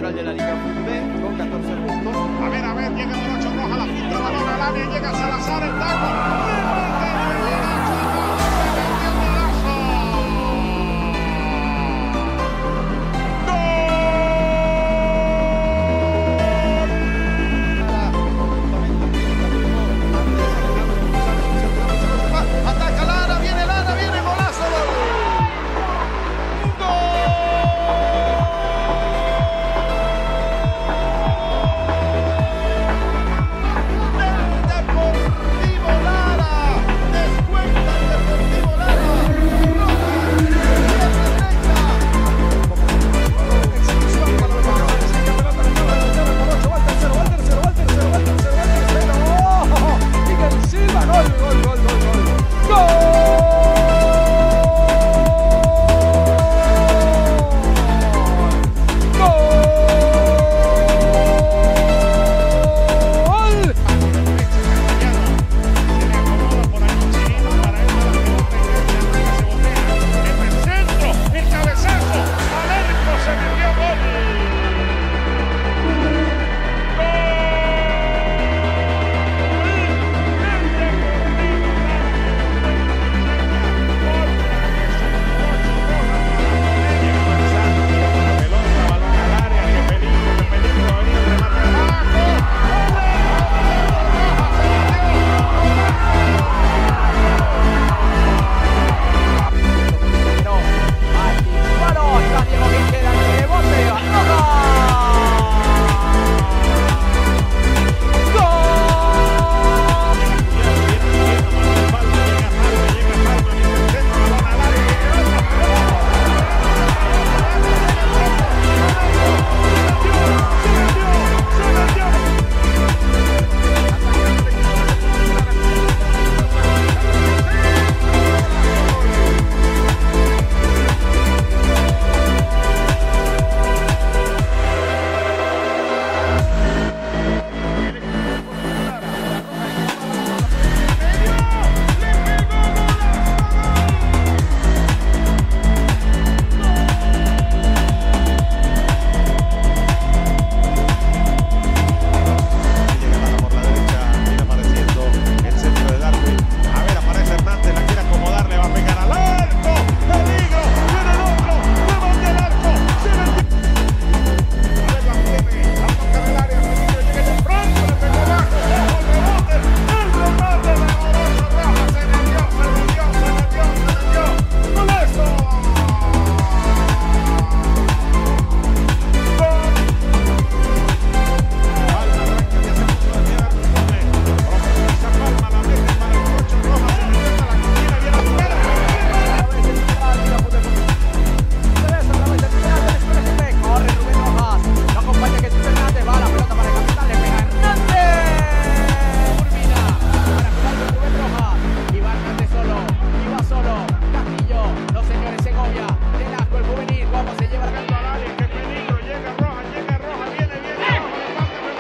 central de la Liga B con 14 puntos. A ver, llega Morocho Roja, la filtra, balón al área, llega Salazar, el taco.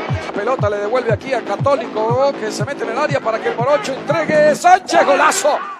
Pelota le devuelve aquí a Católico, que se mete en el área para que el Morocho entregue. Sánchez, golazo.